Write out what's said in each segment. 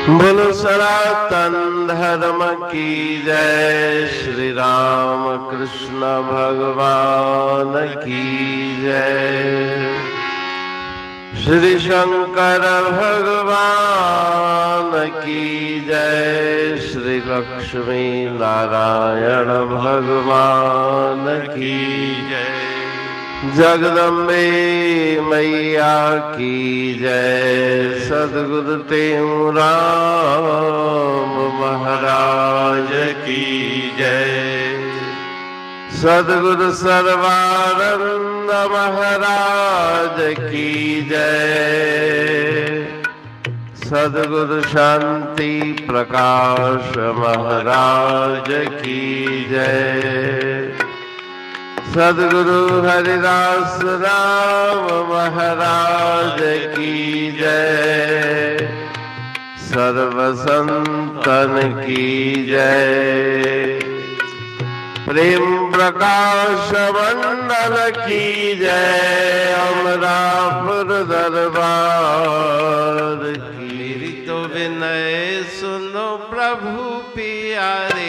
बोलो सनातन धर्म की जय। श्री राम कृष्ण भगवान की जय। श्री शंकर भगवान की जय। श्री लक्ष्मी नारायण भगवान की जय। जगदम्बे मैया की जय। सद्गुरु राम महाराज की जय। सद्गुरु सर्वानंद महाराज की जय। सद्गुरु शांति प्रकाश महाराज की जय। सद्गुरु हरिदास राम महाराज की जय। सर्व संतन की जय। प्रेम प्रकाश मंडल की जय। अमरापुर दरबार की। मेरी तो विनय सुनो प्रभु प्यारे।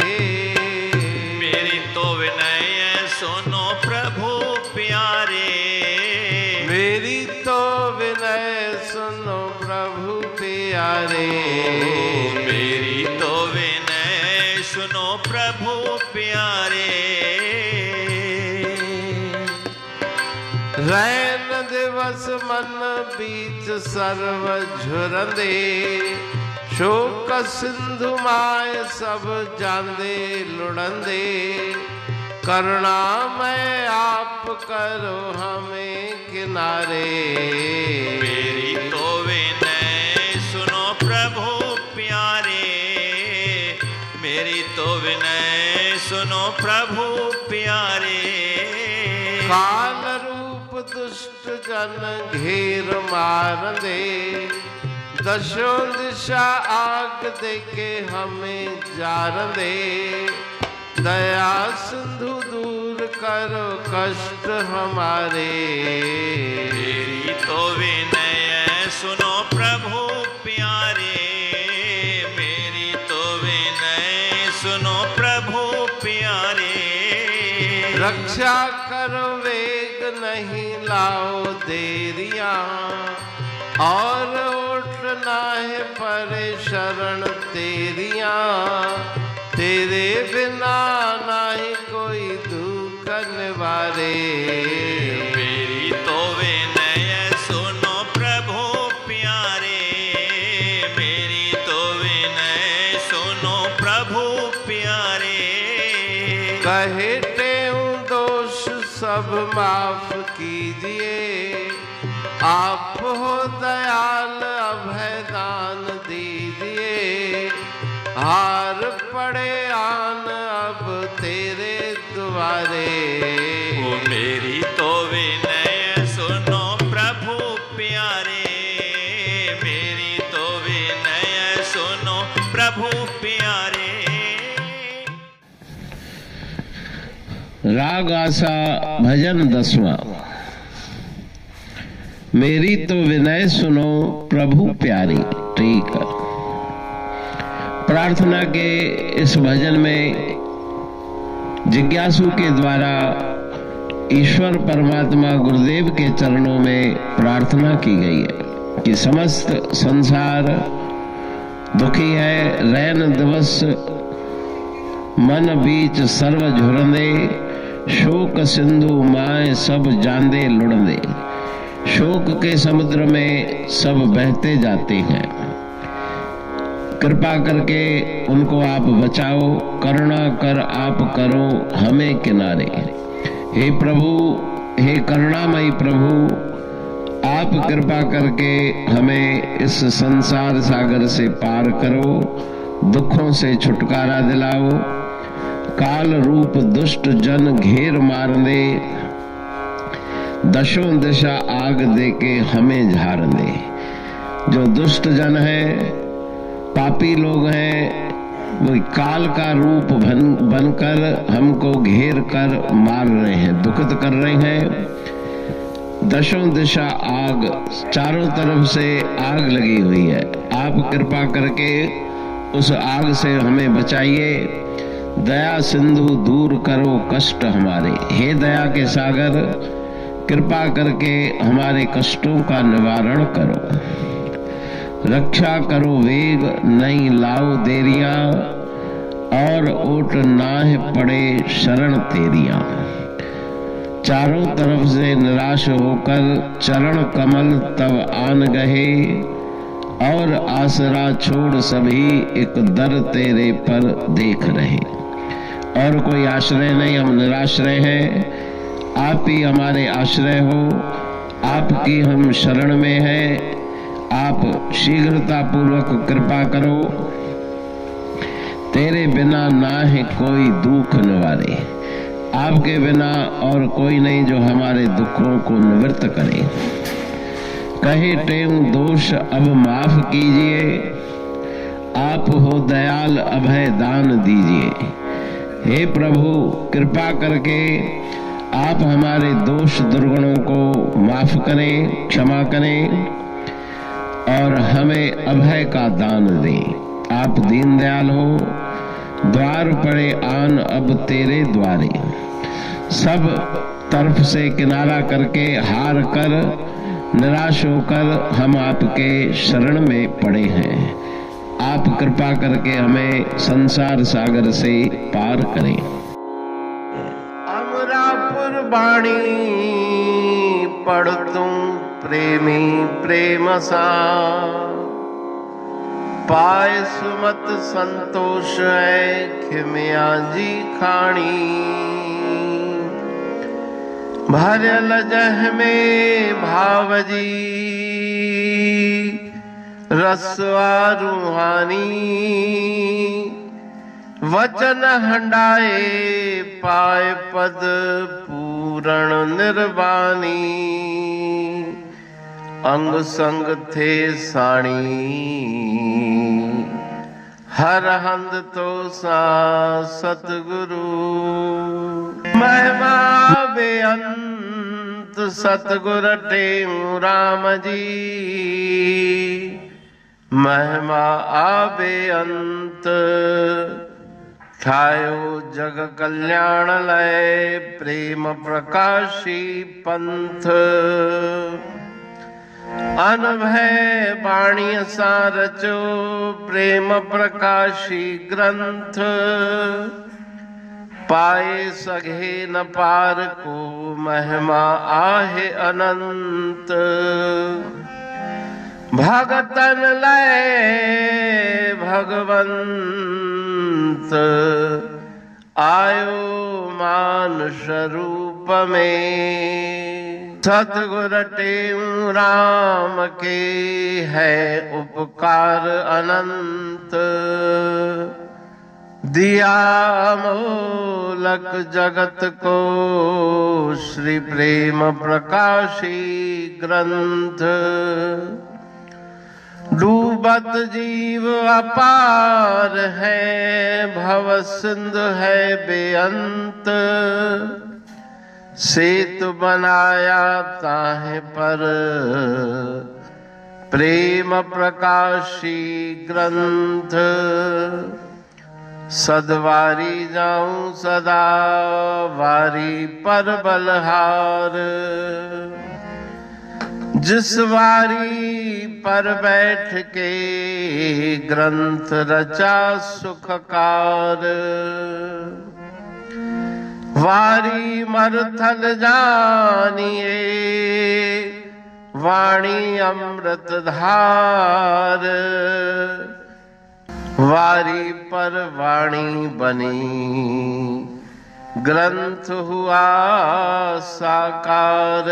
मेरी तो विनय सुनो प्रभु प्यारे। मेरी तो विनय सुनो प्रभु प्यारे। मेरी तो विनय सुनो प्रभु प्यारे। रैन दिवस मन बीच सर्व झुरंदे। शोक सिंधु माय सब जांदे लुड़ंदे। करुणामय आप करो हमें किनारे। मेरी तो विनय सुनो प्रभु प्यारे। मेरी तो विनय सुनो प्रभु प्यारे। काल रूप दुष्ट जन घेर मार दे। दशों दिशा आग देके हमें जार दे। दया सिंधु दूर करो कष्ट हमारे। मेरी तो विनय सुनो प्रभु प्यारे। मेरी तो विनय सुनो प्रभु प्यारे। रक्षा करो वेग नहीं लाओ देरिया। और उठना है परे शरण तेरिया। तेरे बिना नहीं कोई दुख निवारे। मेरी तो विनय सुनो प्रभु प्यारे। मेरी तो विनय सुनो प्रभु प्यारे। कहे तेऊं दोष सब माफ कीजिए। आप हो दयाल अभय दान दीजिए। हार पड़े आन अब तेरे द्वारे। ओ मेरी तो विनय सुनो प्रभु प्यारे। मेरी तो विनय सुनो प्रभु प्यारे। राग आसा भजन 10वां। मेरी तो विनय सुनो प्रभु प्यारी। ठीक है। प्रार्थना के इस भजन में जिज्ञासु के द्वारा ईश्वर परमात्मा गुरुदेव के चरणों में प्रार्थना की गई है कि समस्त संसार दुखी है। रैन दिवस मन बीच सर्व झुरंदे। शोक सिंधु माए सब जांदे लुड़ंदे। शोक के समुद्र में सब बहते जाते हैं। कृपा करके उनको आप बचाओ। करुणा कर आप करो हमें किनारे। हे प्रभु, हे करुणामयी प्रभु, आप कृपा करके हमें इस संसार सागर से पार करो। दुखों से छुटकारा दिलाओ। काल रूप दुष्ट जन घेर मार दे। दशों दिशा आग देके हमें झाड़ दे। जो दुष्ट जन है, पापी लोग हैं, वो काल का रूप बनकर हमको घेर कर मार रहे हैं, दुखित कर रहे हैं। दशों दिशा आग, चारों तरफ से आग लगी हुई है। आप कृपा करके उस आग से हमें बचाइए। दया सिंधु दूर करो कष्ट हमारे। हे दया के सागर, कृपा करके हमारे कष्टों का निवारण करो। रक्षा करो वेग, नहीं लाओ देरियां, और ओट नाह पड़े शरण तेरियां। चारों तरफ से निराश होकर चरण कमल तब आन गए, और आसरा छोड़ सभी एक दर तेरे पर देख रहे। और कोई आश्रय नहीं, हम निराश्रय हैं। आप ही हमारे आश्रय हो, आपकी हम शरण में हैं। आप शीघ्रता पूर्वक कृपा करो। तेरे बिना ना है कोई दुख निवारे। आपके बिना और कोई नहीं जो हमारे दुखों को निवृत्त करे। कहे टेम दोष अब माफ कीजिए, आप हो दयाल अभय दान दीजिए। हे प्रभु, कृपा करके आप हमारे दोष दुर्गुणों को माफ करें, क्षमा करें और हमें अभय का दान दें। आप दीनदयाल हो। द्वार पड़े आन अब तेरे द्वारे। सब तरफ से किनारा करके हार कर निराश होकर हम आपके शरण में पड़े हैं। आप कृपा करके हमें संसार सागर से पार करें। अमरापुर बाणी पढ़ तुम प्रेमी प्रेम सा, पाए सुमत संतोष है खिमिया जी खाणी। भरल जह में भावजी रसवा रूहानी। वचन हंडाए पाए पद पूरण निर्वाणी। अंग संग थे साणी हर हंद तो सा सतगुरु। महिमा बेअंत सतगुर टेऊ राम जी। महिमा आबे अंत ठायो जग कल्याण लय। प्रेम प्रकाशी पंथ अनभय बाणी सा रचो। प्रेम प्रकाशी ग्रंथ पाए सघे न पार को। महिमा आहे अनंत भगतन लय भगवंत। आयो मानुष रूप में। सतगुर टेऊ राम के है उपकार अनंत। दिया मोलक जगत को श्री प्रेम प्रकाशी ग्रंथ। डूबत जीव अपार है भव सिंध है बेअंत। सेतु बनाया ताहे पर प्रेम प्रकाशी ग्रंथ। सदवारी जाऊं सदा वारी पर बलहार। जिस वारी पर बैठ के ग्रंथ रचा सुखकार। वारी मरथल जानिए वाणी अमृत धार। वारी पर वाणी बनी ग्रंथ हुआ साकार।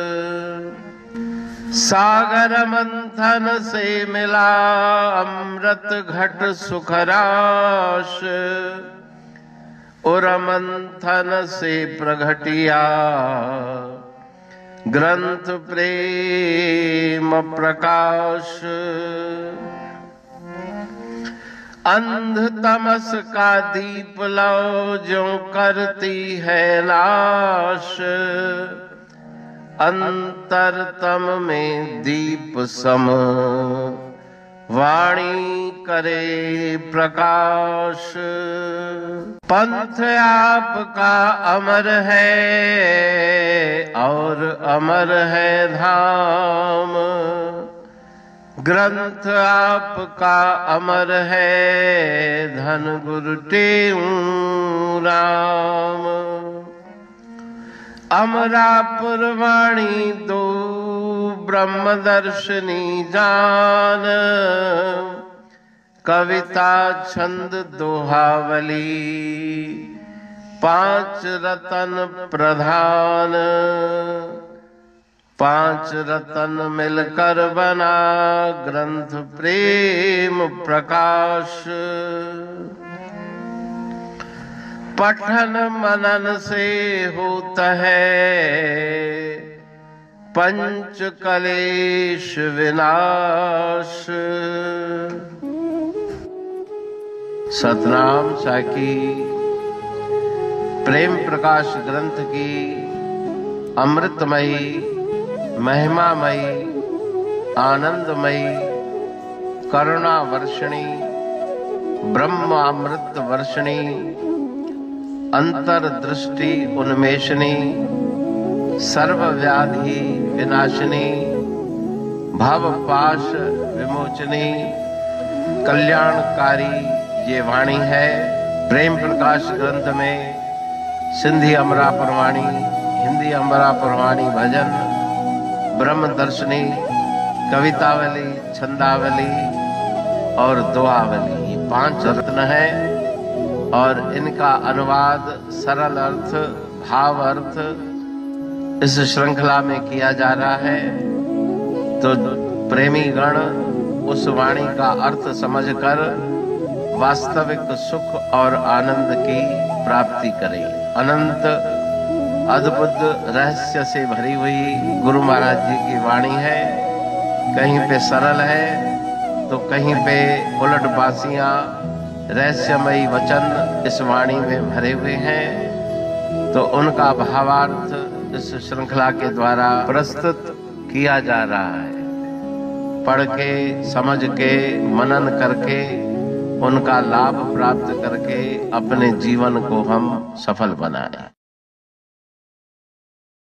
सागर मंथन से मिला अमृत घट सुखराश। और मंथन से प्रगटिया ग्रंथ प्रेम प्रकाश। अंध तमस का दीप लो जो करती है नाश। अंतरतम में दीप सम वाणी करे प्रकाश। पंथ आपका अमर है और अमर है धाम। ग्रंथ आपका अमर है धन गुरु तेऊ राम। अमरापुर वाणी दो ब्रह्मदर्शनी जान। कविता छंद दोहावली 5 रतन प्रधान। 5 रतन मिलकर बना ग्रंथ प्रेम प्रकाश। पठन मनन से होता है पंच कलेश विनाश। सतनाम साकी प्रेम प्रकाश ग्रंथ की अमृतमयी महिमामयी आनंदमयी करुणा वर्षिणी ब्रह्मामृत वर्षिणी अंतर्दृष्टि उन्मेषणी सर्वव्याधि विनाशिनी भवपाश विमोचनी कल्याणकारी ये वाणी है। प्रेम प्रकाश ग्रंथ में सिंधी अमरापुर वाणी, हिंदी अमरापुर वाणी भजन, ब्रह्मदर्शनी, कवितावली, छंदावली और दुआवली, ये 5 रत्न है और इनका अनुवाद सरल अर्थ भाव अर्थ इस श्रृंखला में किया जा रहा है। तो प्रेमी गण उस वाणी का अर्थ समझकर वास्तविक सुख और आनंद की प्राप्ति करें। अनंत अद्भुत रहस्य से भरी हुई गुरु महाराज जी की वाणी है। कहीं पे सरल है तो कहीं पे उलट बासियां रहस्यमयी वचन इस वाणी में भरे हुए हैं। तो उनका भावार्थ इस श्रृंखला के द्वारा प्रस्तुत किया जा रहा है। पढ़ के समझ के मनन करके उनका लाभ प्राप्त करके अपने जीवन को हम सफल बनाएं।